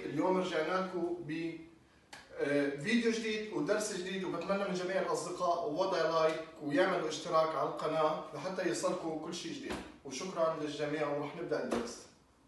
اليوم رجعنا لكم بفيديو جديد ودرس جديد، وبتمنى من جميع الاصدقاء وضع لايك ويعملوا اشتراك على القناه لحتى يصلكم كل شيء جديد. وشكرا للجميع ورح نبدا الدرس.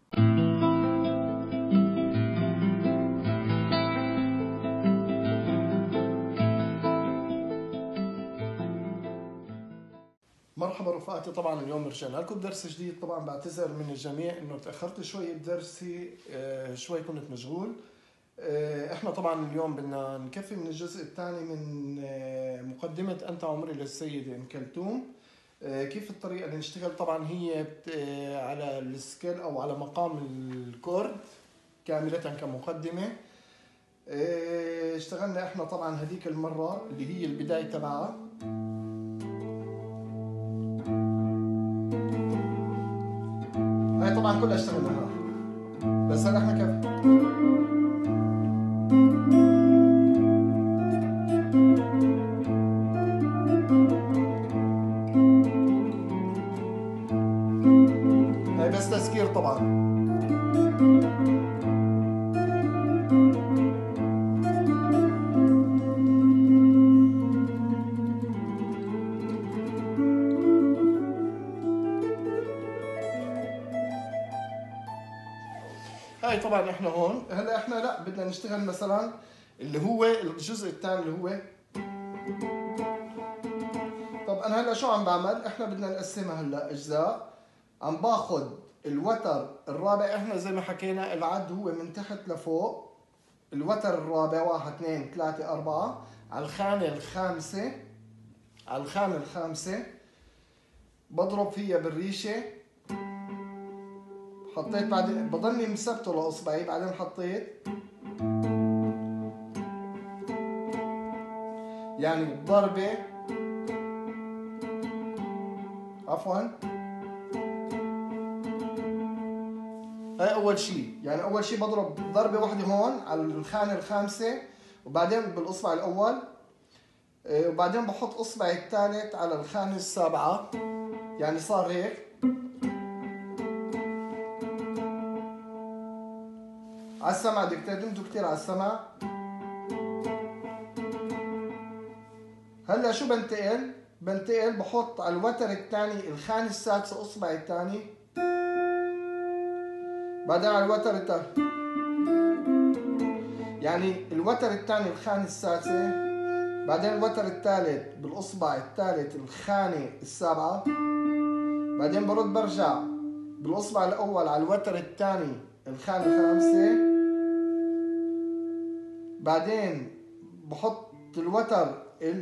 مرحبا رفقاتي، طبعا اليوم رجعنا لكم بدرس جديد. طبعا بعتذر من الجميع انه تاخرت شوي بدرسي، شوي كنت مشغول. احنا طبعا اليوم بدنا نكفي من الجزء الثاني من مقدمة انت عمري للسيدة ام كلثوم. كيف الطريقة اللي نشتغل؟ طبعا هي على السكيل او على مقام الكورد كاملة كمقدمة. اشتغلنا احنا طبعا هذيك المرة اللي هي البداية تبعها، هاي طبعا كلها اشتغلناها، بس هلا احنا كيف هاي بس تذكير طبعا. هاي طبعا احنا هون هلا احنا لا بدنا نشتغل مثلا اللي هو الجزء الثاني اللي هو. طب انا هلا شو عم بعمل؟ احنا بدنا نقسمها هلا اجزاء. عم باخذ الوتر الرابع، احنا زي ما حكينا العد هو من تحت لفوق. الوتر الرابع 1 2 3 4 على الخانة الخامسة، على الخانة الخامسة بضرب فيها بالريشة. حطيت بعدين بضلني مثبته لاصبعي، بعدين حطيت يعني ضربة، عفوا هاي اول شيء. يعني اول شيء بضرب ضربة واحدة هون على الخانة الخامسة، وبعدين بالاصبع الاول، وبعدين بحط اصبعي الثالث على الخانة السابعة، يعني صار هيك. على السمع بدك تعتمدوا كثير على السمع. هلا شو بنتقل؟ بنتقل بحط على الوتر الثاني الخانة السادسة اصبعي الثاني، بعدين على الوتر الثالث، يعني الوتر الثاني الخانة السادسة، بعدين الوتر الثالث بالاصبع الثالث الخانة السابعة، بعدين برد برجع بالاصبع الاول على الوتر الثاني الخانة الخامسة، بعدين بحط الوتر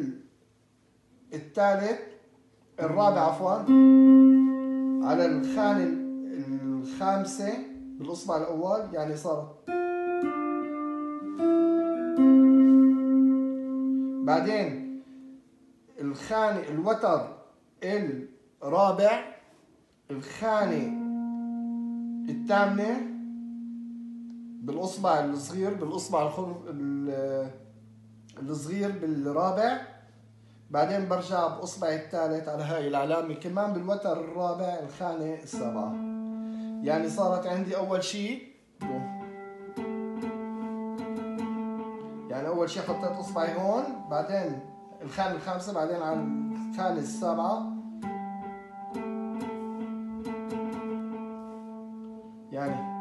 الثالث الرابع عفوا على الخانة الخامسة بالاصبع الاول، يعني صارت. بعدين الخانة الوتر الرابع الخانة الثامنة بالاصبع الصغير، بالاصبع الصغير بالرابع، بعدين برجع باصبعي الثالث على هاي العلامة كمان بالوتر الرابع الخانة السابعة. يعني صارت عندي اول شيء، يعني اول شيء حطيت اصبعي هون، بعدين الخانة الخامسة، بعدين على الخانة السابعة، يعني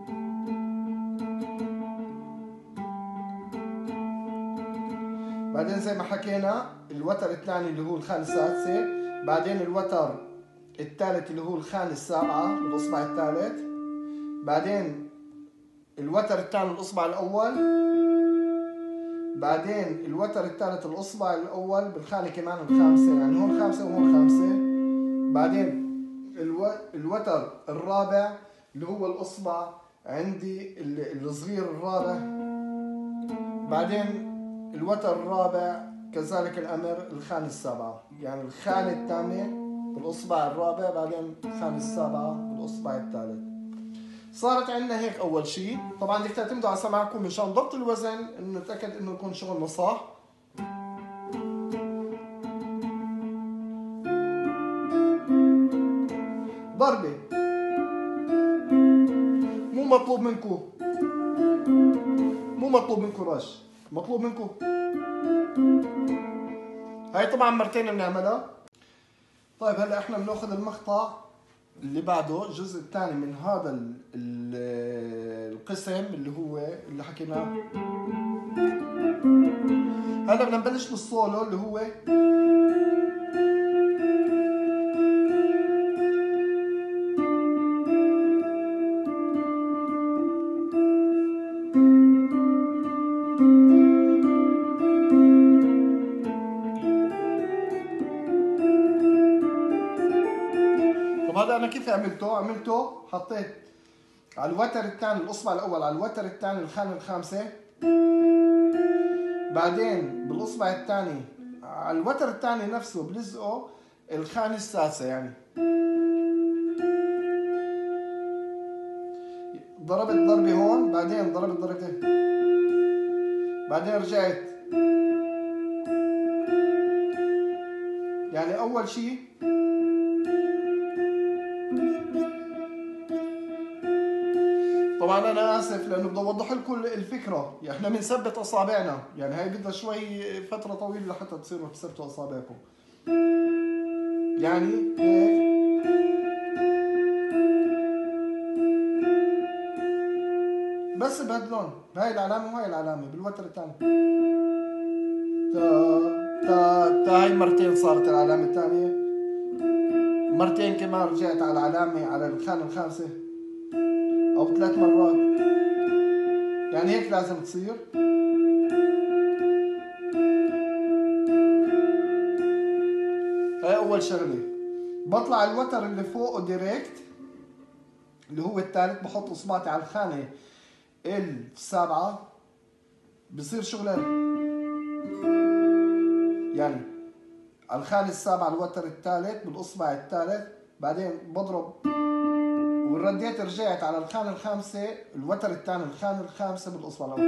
بعدين زي ما حكينا الوتر الثاني اللي هو الخانة السادسة، بعدين الوتر الثالث اللي هو الخانة السابعة بالاصبع الثالث، بعدين الوتر الثاني الاصبع الاول، بعدين الوتر الثالث الاصبع الاول بالخانة كمان الخامسة، يعني هون خامسة وهون خامسة، بعدين الوتر الرابع اللي هو الاصبع عندي الصغير الرابع، بعدين الوتر الرابع كذلك الامر الخانة السابعة، يعني الخانة الثامنة بالاصبع الرابع، بعدين الخانة السابعة بالاصبع الثالث. صارت عندنا هيك اول شيء. طبعا بدك تعتمدوا على سماعكم مشان ضبط الوزن، انه نتاكد انه يكون شغلنا صح. ضربة مو مطلوب منكم مطلوب منكم رش، مطلوب منكم. هاي طبعا مرتين بنعملها. طيب هلا احنا بناخذ المقطع اللي بعده، الجزء الثاني من هذا القسم اللي هو اللي حكيناه. هلا بدنا نبلش بالسولو اللي هو طب هذا انا كيف عملته حطيت على الوتر الثاني الاصبع الاول على الوتر الثاني الخانه الخامسه، بعدين بالاصبع الثاني على الوتر الثاني نفسه بلزقه الخانه السادسه، يعني ضربت ضربه هون، بعدين ضربت ضربتين، بعدين رجعت. يعني اول شيء طبعا انا اسف لانه بدي اوضح لكم الفكره، يعني احنا بنثبت اصابعنا، يعني هي بدها شوي فتره طويله لحتى تصيروا تثبتوا اصابعكم. يعني هيك بس بهاللون، هاي العلامه وهاي العلامه بالوتر الثاني. تا هاي مرتين صارت العلامه الثانيه، مرتين كمان رجعت على العلامه على الخانه الخامسه، او 3 مرات، يعني هيك لازم تصير. هاي اول شغله. بطلع الوتر اللي فوقه ديريكت اللي هو الثالث، بحط اصبعتي على الخانه السابعه، بصير شغلانه، يعني على الخانه السابعه الوتر الثالث بالاصبع الثالث، بعدين بضرب ورديت رجعت على الخانه الخامسه الوتر الثاني الخانه الخامسه بالاصبع الاول،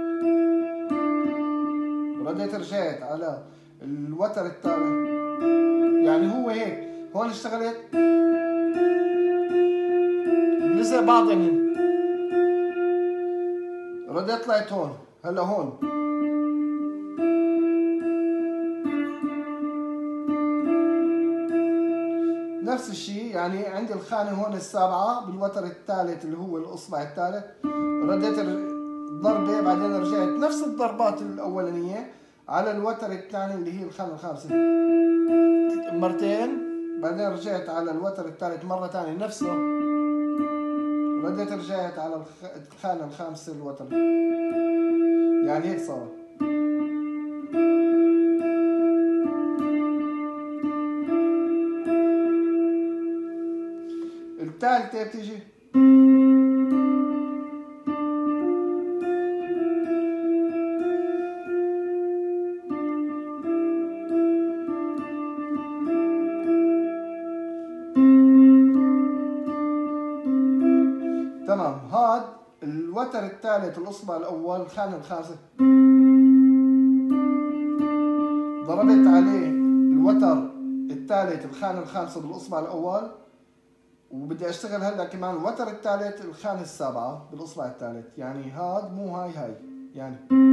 رديت رجعت على الوتر الثالث، يعني هو هيك. هون اشتغلت لزق بعضهن، رديت طلعت هون، هلا هون نفس الشيء، يعني عندي الخانه هون السابعه بالوتر الثالث اللي هو الاصبع الثالث، رديت ضربه، بعدين رجعت نفس الضربات الاولانيه على الوتر الثاني اللي هي الخانه الخامسه مرتين، بعدين رجعت على الوتر الثالث مره ثانيه نفسه، رديت رجعت على الخانه الخامسه الوتر، يعني هيك صار. الثالثه بتيجي تمام. هاد الوتر الثالث الاصبع الاول الخانه الخامسه، ضربت عليه الوتر الثالث الخانه الخامسه بالاصبع الاول، وبدي اشتغل هلا كمان الوتر الثالث الخانه السابعه بالاصبع الثالث، يعني هاد مو هاي يعني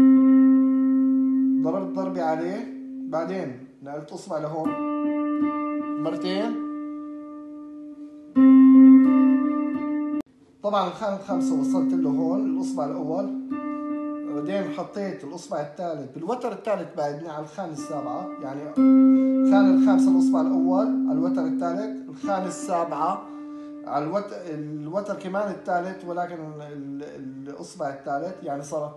ضربت ضربه عليه، بعدين نقلت اصبع لهون مرتين، طبعا الخانه الخامسه وصلت له هون الاصبع الاول، بعدين حطيت الاصبع الثالث بالوتر الثالث بعدني على الخانه السابعه، يعني الخانه الخامسه الاصبع الاول على الوتر الثالث، الخانه السابعه على الوتر كمان الثالث ولكن الاصبع الثالث، يعني صارت.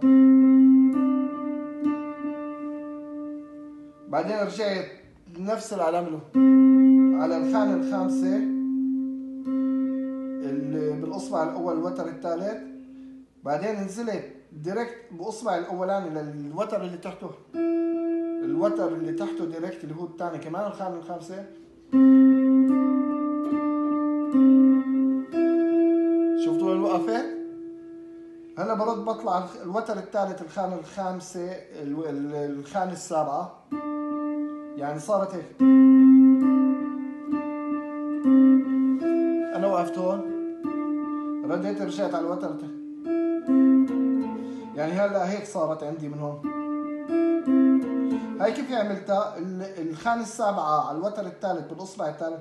بعدين رجعت نفس العلامه له على الخانه الخامسه اللي بالاصبع الاول الوتر الثالث، بعدين نزلت ديركت باصبع الاولاني للوتر اللي تحته، الوتر اللي تحته ديركت اللي هو الثاني كمان الخانه الخامسه، شفتوا وين وقفت؟ هلا برد بطلع الوتر الثالث الخانه الخامسه الخانه السابعه، يعني صارت هيك. انا وقفت هون، رديت رجعت على الوتر يعني هلا هيك صارت عندي من هون. هاي كيف عملتها؟ الخانة السابعة على الوتر الثالث بالإصبع الثالث،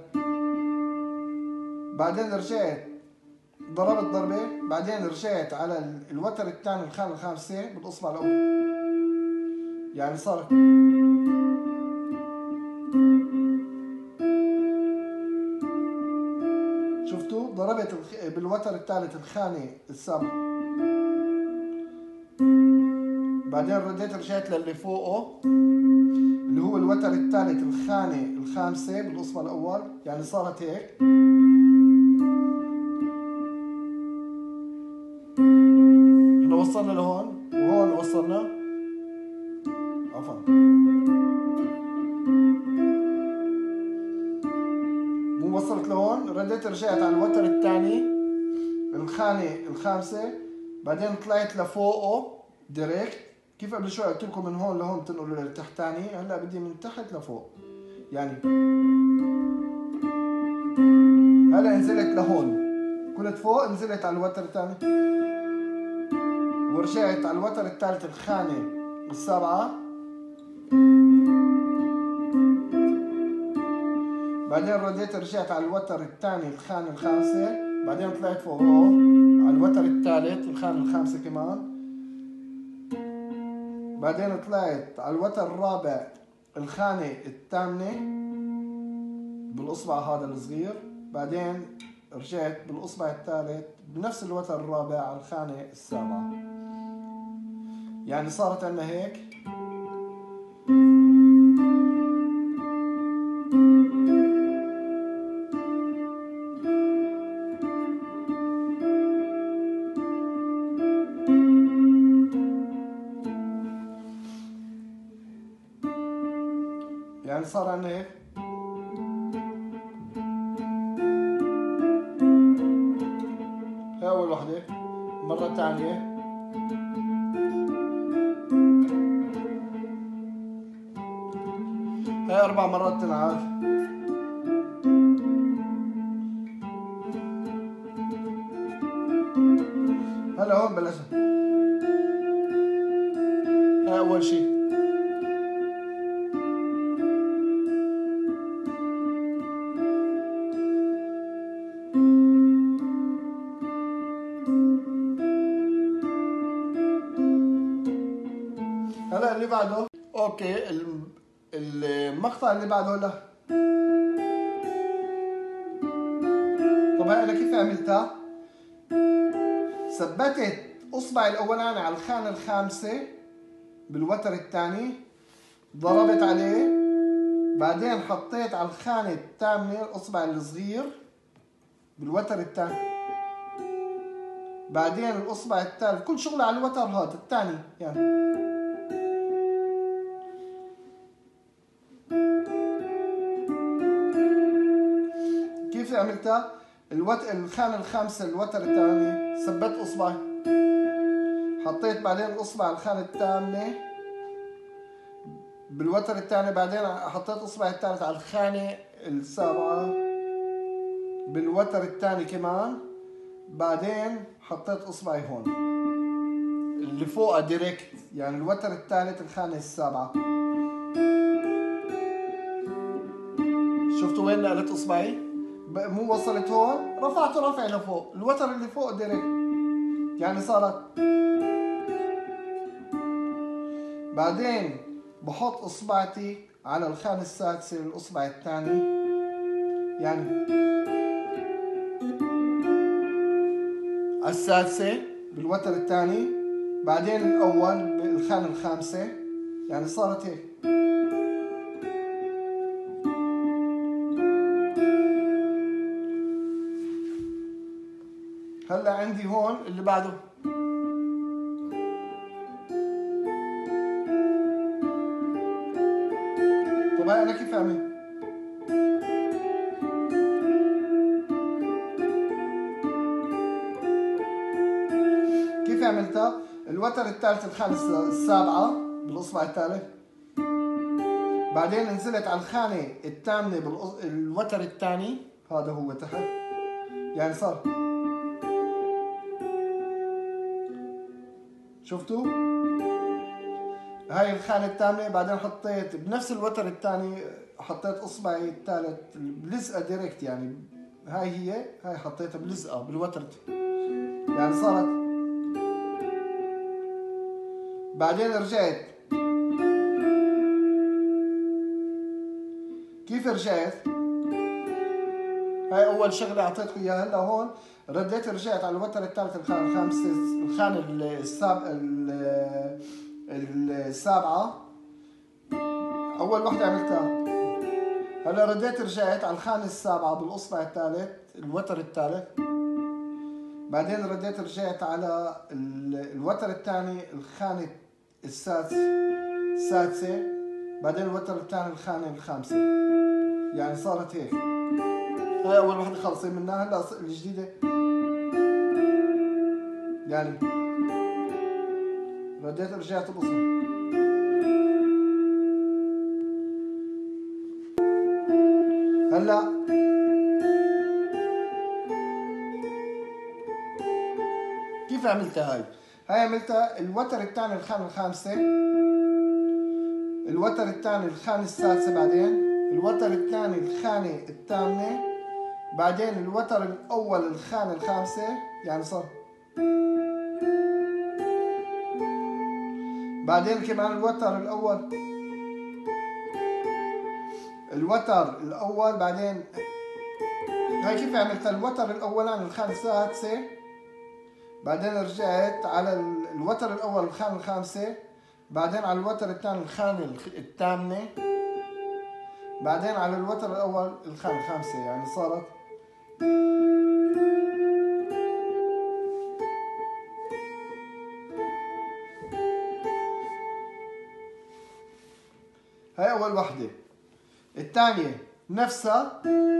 بعدين رجعت ضربت ضربة، بعدين رجعت على الوتر الثاني الخانة الخامسة بالإصبع الأول، يعني صارت شفتوا؟ ضربت بالوتر الثالث الخانة السابعة، بعدين رديت رجعت للي فوقه اللي هو الوتر الثالث الخانة الخامسة بالإصبع الأول، يعني صارت هيك. احنا وصلنا لهون وهون وصلنا، عفوا مو وصلت لهون، رديت رجعت على الوتر الثاني الخانة الخامسة، بعدين طلعت لفوقه ديريكت. كيف قبل شوي قلت لكم من هون لهون تنقلوا لتحتاني، هلا بدي من تحت لفوق، يعني هلا نزلت لهون، كنت فوق نزلت على الوتر الثاني ورجعت على الوتر الثالث الخانة السابعة، بعدين رديت رجعت على الوتر الثاني الخانة الخامسة، بعدين طلعت فوق على الوتر الثالث الخانة الخامسة كمان، بعدين طلعت على الوتر الرابع الخانة الثامنة بالإصبع هذا الصغير، بعدين رجعت بالإصبع الثالث بنفس الوتر الرابع على الخانة السابعة، يعني صارت عندنا هيك. يعني صار عندنا هيك. هاي أول وحدة، مرة ثانية هاي 4 مرات تنعاد. هلا هون بلشنا، هاي أول شي. هلا اللي بعده، اوكي المقطع اللي بعده. لا طب هاي انا كيف عملتها؟ ثبتت اصبعي الاولاني على الخانة الخامسة بالوتر الثاني، ضربت عليه، بعدين حطيت على الخانة الثامنة الاصبع الصغير بالوتر الثاني، بعدين الاصبع الثالث، كل شغله على الوتر هذا الثاني يعني. كيف عملتها؟ الخانة الخامسة الوتر الثاني ثبت اصبعي، حطيت بعدين الاصبع الخانة الثامنة بالوتر الثاني، بعدين حطيت اصبعي الثالث على الخانة السابعة بالوتر الثاني كمان، بعدين حطيت اصبعي هون اللي فوقها ديريكت، يعني الوتر الثالث الخانة السابعة. شفتوا وين نقلت اصبعي؟ مو وصلت هون، رفعته رفع لفوق، الوتر اللي فوق ديريكت، يعني صارت. بعدين بحط اصبعتي على الخانة السادسة الاصبع الثاني، يعني السادسة بالوتر الثاني، بعدين الأول بالخانة الخامسة، يعني صارت هيك. هلا عندي هون اللي بعده. طب هاي أنا كيف أعمل؟ كيف عملتها؟ الوتر الثالث الخانة السابعة بالإصبع الثالث، بعدين نزلت على الخانة الثامنة بالوتر الثاني، هذا هو تحت، يعني صار. شفتوا؟ هاي الخانة الثامنة، بعدين حطيت بنفس الوتر الثاني حطيت اصبعي الثالث بلزقة ديركت، يعني هاي حطيتها بلزقة بالوتر، يعني صارت. بعدين رجعت. كيف رجعت؟ هاي أول شغلة أعطيتكم إياها. هلا هون رديت رجعت على الوتر الثالث، الخانة الخامسة، الخانة السابعة. أول وحدة عملتها. هلا رديت رجعت على الخانة السابعة بالإصبع الثالث، الوتر الثالث. بعدين رديت رجعت على الوتر الثاني، الخانة السادسة. بعدين الوتر الثاني الخانة الخامسة. يعني صارت هيك. هاي أول وحدة خلصين منها. هلا الجديدة يعني رديت رجعت بأصبع. هلا كيف عملتها هاي؟ هاي عملتها الوتر الثاني الخانة الخامسة، الوتر الثاني الخانة السادسة، بعدين الوتر الثاني الخانة الثامنة، بعدين الوتر الأول الخانة الخامسة. يعني صار بعدين كمان الوتر الأول، بعدين هاي كيف عملتها؟ الوتر الأولاني الخانة السادسة، بعدين رجعت على الوتر الأول الخانة الخامسة، بعدين على الوتر الثاني الخانة الثامنة، بعدين على الوتر الأول الخانة الخامسة. يعني صارت هاي أول وحدة. الثانية نفسها،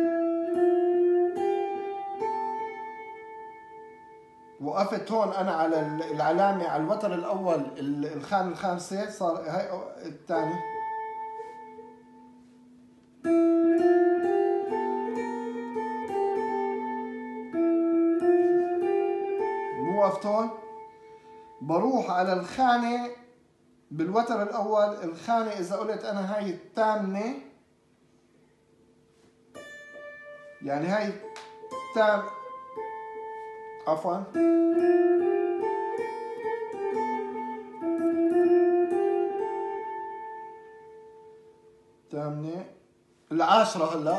وقفت هون أنا على العلامة على الوتر الأول الخانة الخامسة. صار هاي الثاني. مو وقفت هون، بروح على الخانة بالوتر الأول، الخانة إذا قلت أنا هاي الثامنة، يعني هاي عفوا الثامنة العاشرة. هلا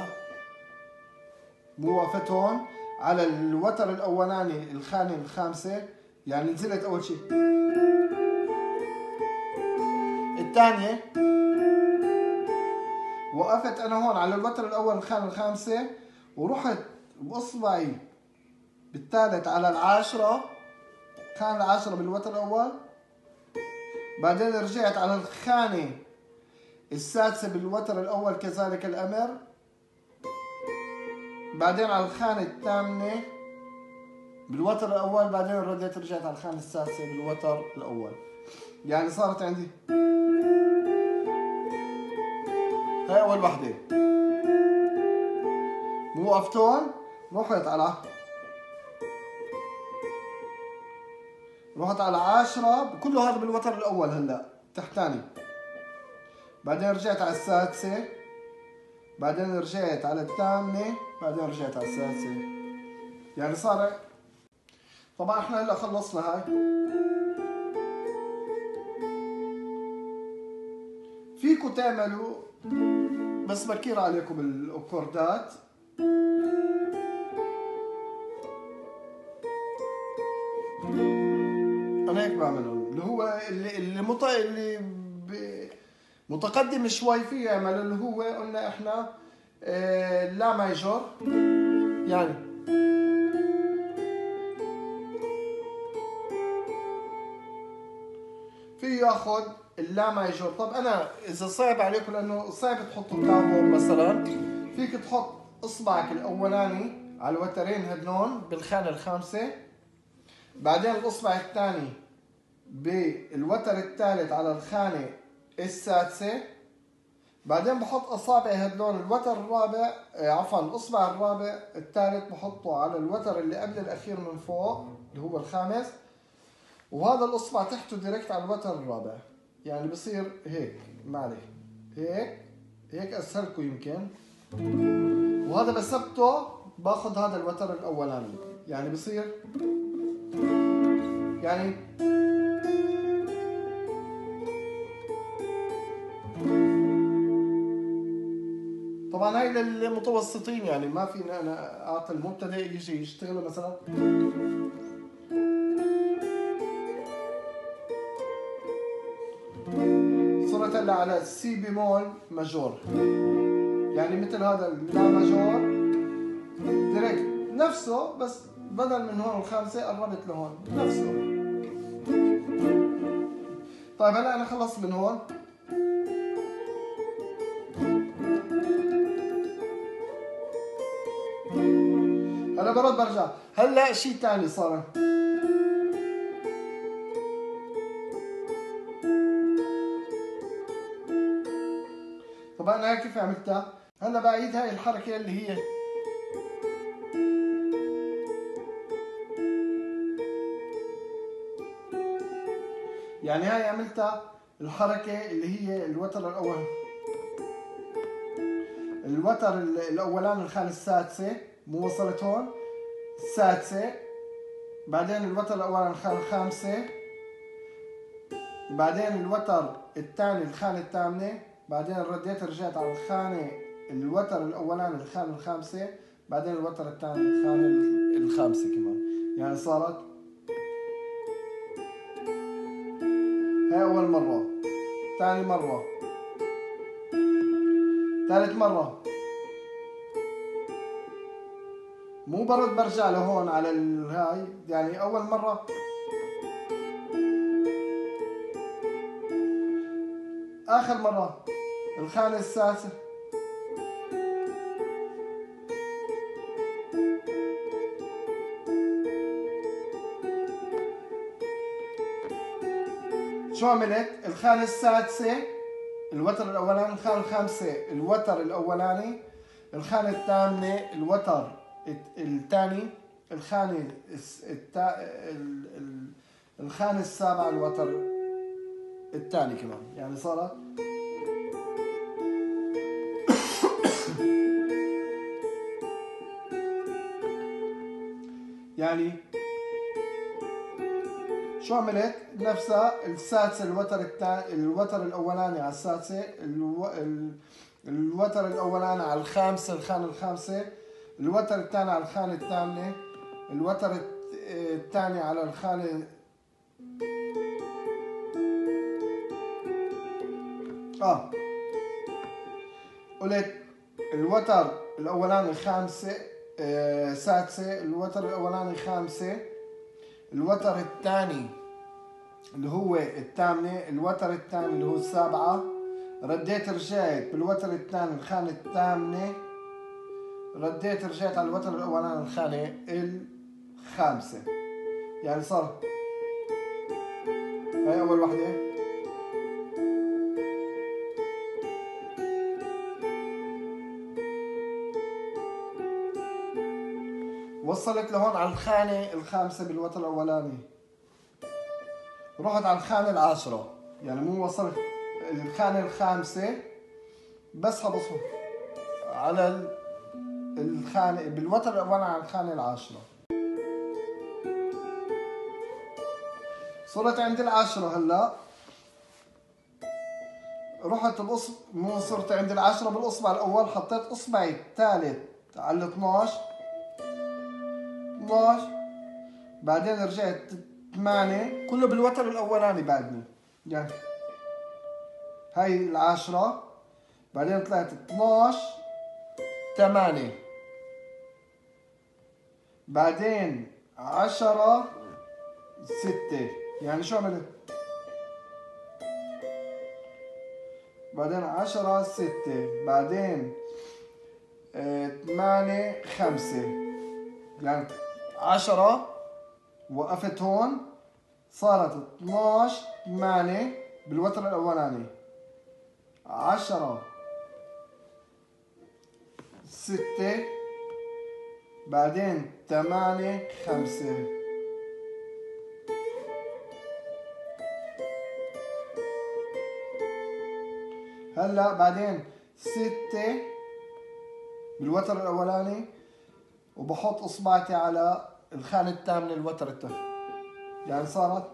مو وقفت هون على الوتر الأولاني الخانة الخامسة، يعني نزلت أول شيء. الثانية وقفت أنا هون على الوتر الأول الخانة الخامسة، ورحت بإصبعي بالثالث على العاشرة، خانة العاشرة بالوتر الأول. بعدين رجعت على الخانة السادسة بالوتر الأول كذلك الأمر. بعدين على الخانة الثامنة بالوتر الأول، بعدين رديت رجعت على الخانة السادسة بالوتر الأول. يعني صارت عندي هاي أول وحدة. مو وقفت هون، رحت على 10، كله هذا بالوتر الأول هلا تحتاني. بعدين رجعت على السادسة، بعدين رجعت على الثامنة، بعدين رجعت على السادسة. يعني صار. طبعا احنا هلا خلصنا هاي. فيكم تعملوا، بس بكير عليكم الاكوردات. انا هيك بعملهم، اللي هو اللي متقدم شوي فيه يعمل اللي هو قلنا احنا لا مايجور، يعني في ياخذ اللا مايجور. طب انا اذا صعب عليكم لانه صعب تحطوا كابور مثلا، فيك تحط اصبعك الاولاني على الوترين هدنون بالخانه الخامسه، بعدين الاصبع الثاني بالوتر الثالث على الخانه السادسه، بعدين بحط اصابعي هدلون الوتر الرابع، عفوا الاصبع الرابع الثالث بحطه على الوتر اللي قبل الاخير من فوق اللي هو الخامس، وهذا الإصبع تحته ديركت على الوتر الرابع، يعني بصير هيك، ما عليه، هيك أسهلكم يمكن. وهذا بثبته باخذ هذا الوتر الأولاني، يعني بصير يعني طبعا هاي للمتوسطين، يعني ما فيني انا اعطي المبتدئ يجي يشتغل مثلا. صرت هلا على سي بيمول ماجور، يعني مثل هذا اللا ماجور ديريكت نفسه، بس بدل من هون الخامسة قربت لهون نفسه. طيب هلا انا خلصت من هون، هلا برد برجع. هلا شيء ثاني صار، طبعا انا كيف عملتها؟ هلا بعيد هاي الحركة اللي هي يعني هاي عملتها الحركة اللي هي الوتر الأول، الوتر الأولاني الخانة السادسة، مو وصلت هون السادسة، بعدين الوتر الأولاني الخانة الخامسة، بعدين الوتر الثاني الخانة الثامنة، بعدين رديت رجعت على الخانة الوتر الأولاني الخانة الخامسة، بعدين الوتر الثاني الخانة الخامسة كمان، يعني صارت هاي أول مرة، ثاني مرة، ثالث مرة، مو برد برجع لهون على الهاي، يعني أول مرة آخر مرة الخانة السادسة. شو عملت؟ الخانة السادسة الوتر الأولاني، الخانة الخامسة الوتر الأولاني، الخانة الثامنة الوتر الثاني، الخانة الخانة السابعة الوتر الثاني كمان، يعني صارت يعني شو عملت؟ نفسها السادسة الوتر الأولاني على السادسة، الوتر الأولاني على الخامسة الخانة الخامسة، الوتر الثاني على الخانة الثامنة، الوتر الثاني على الخانة قلت الوتر الأولاني خامسة، سادسة، الوتر الأولاني خامسة، الوتر الثاني اللي هو الثامنة، الوتر الثاني اللي هو السابعة، رديت رجعت بالوتر الثاني الخانة الثامنة، رديت رجعت على الوتر الأولاني الخانة الخامسة، يعني صار هاي أول وحدة. وصلت لهون على الخانة الخامسة بالوتر الأولاني، رحت على الخانة العاشرة، يعني مو وصلت الخانة الخامسة بس حبصهم على الخانة بالوتر الأولاني على الخانة العاشرة. صرت عند العاشرة هلا، رحت مو صرت عند العاشرة بالإصبع الأول، حطيت إصبعي الثالث على ال 12، بعدين رجعت 8، كله بالوتر الأولاني بعدني، يعني هاي العاشرة، بعدين طلعت 12 8، بعدين 10 6، يعني شو عملت؟ بعدين 10 6، بعدين 8 5، يعني 10 وقفت هون، صارت 12 8 بالوتر الأولاني، 10 6، بعدين 8 5، هلا بعدين 6 بالوتر الاولاني، وبحط اصبعتي على الخانة الثامنة الوتر الثاني، يعني صارت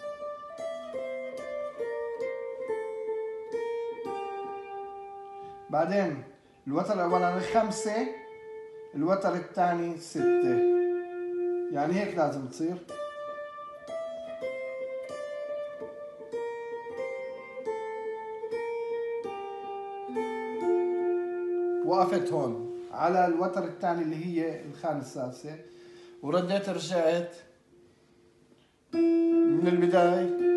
بعدين الوتر الاولاني 5، الوتر الثاني 6، يعني هيك لازم تصير. وقفت هون على الوتر الثاني اللي هي الخانة السادسة، ورديت رجعت من البداية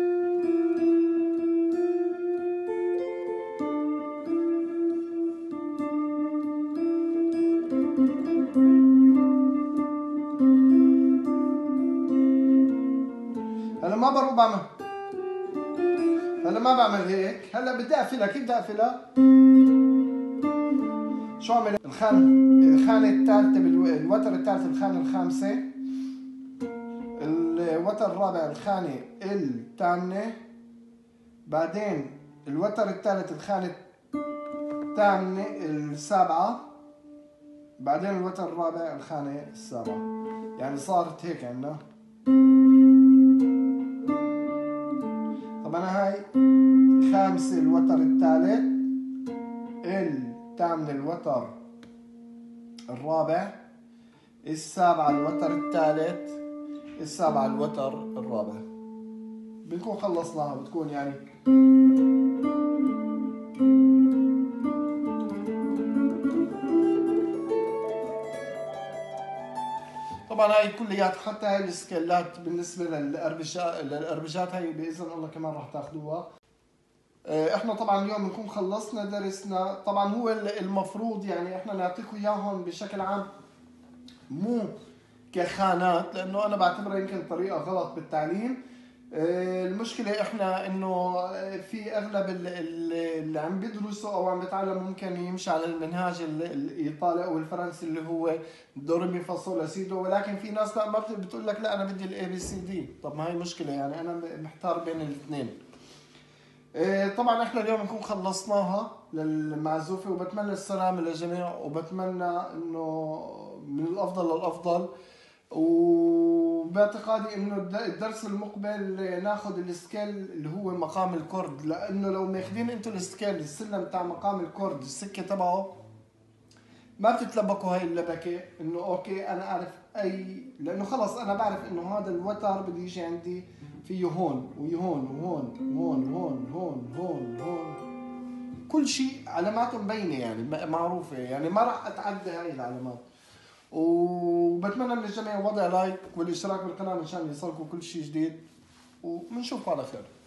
هلا ما بروح بعمل، هلا ما بعمل هيك، هلا بدي اقفلها. كيف بدي اقفلها؟ شو اعمل؟ الخانة الثالثة الوتر الثالث الخانة الخامسة، الوتر الرابع الخانة الثامنة، بعدين الوتر الثالث الخانة الثامنة السابعة، بعدين الوتر الرابع الخانة السابعة، يعني صارت هيك عندنا. طبعا هاي خامسة الوتر الثالث، الثامنة الوتر الرابع، السابعة الوتر الثالث، السابعة الوتر الرابع. بنكون خلصناها، بتكون يعني طبعا هاي كليات، حتى هاي السكيلات بالنسبة للأربجات هاي بإذن الله كمان راح تاخذوها. احنا طبعا اليوم بنكون خلصنا درسنا. طبعا هو المفروض يعني احنا نعطيكم اياهم بشكل عام، مو كخانات، لانه انا بعتبرها يمكن طريقه غلط بالتعليم. المشكله احنا انه في اغلب اللي عم بيدرسوا او عم بيتعلموا ممكن يمشي على المنهاج الايطالي او الفرنسي اللي هو دو ري مي فا صول لا سي دو، ولكن في ناس لا، ما بتقول لك لا انا بدي الاي بي سي دي. طب ما هي مشكله، يعني انا محتار بين الاثنين. طبعا احنا اليوم نكون خلصناها للمعزوفه، وبتمنى السلامه للجميع، وبتمنى انه من الافضل للافضل. وباعتقادي انه الدرس المقبل ناخذ السكيل اللي هو مقام الكورد، لانه لو ماخذين انتم السكيل السلم تاع مقام الكورد السكه تبعه ما بتتلبكوا هاي اللبكه انه اوكي انا اعرف اي، لانه خلص انا بعرف انه هذا الوتر بده يجي عندي فيه هون وهون وهون وهون وهون هون هون هون، كل شيء علاماته مبينه يعني معروفه، يعني ما راح اتعدى هاي العلامات. وبتمنى من الجميع وضع لايك والاشتراك بالقناه مشان يوصلكم كل شيء جديد، وبنشوفكم على خير.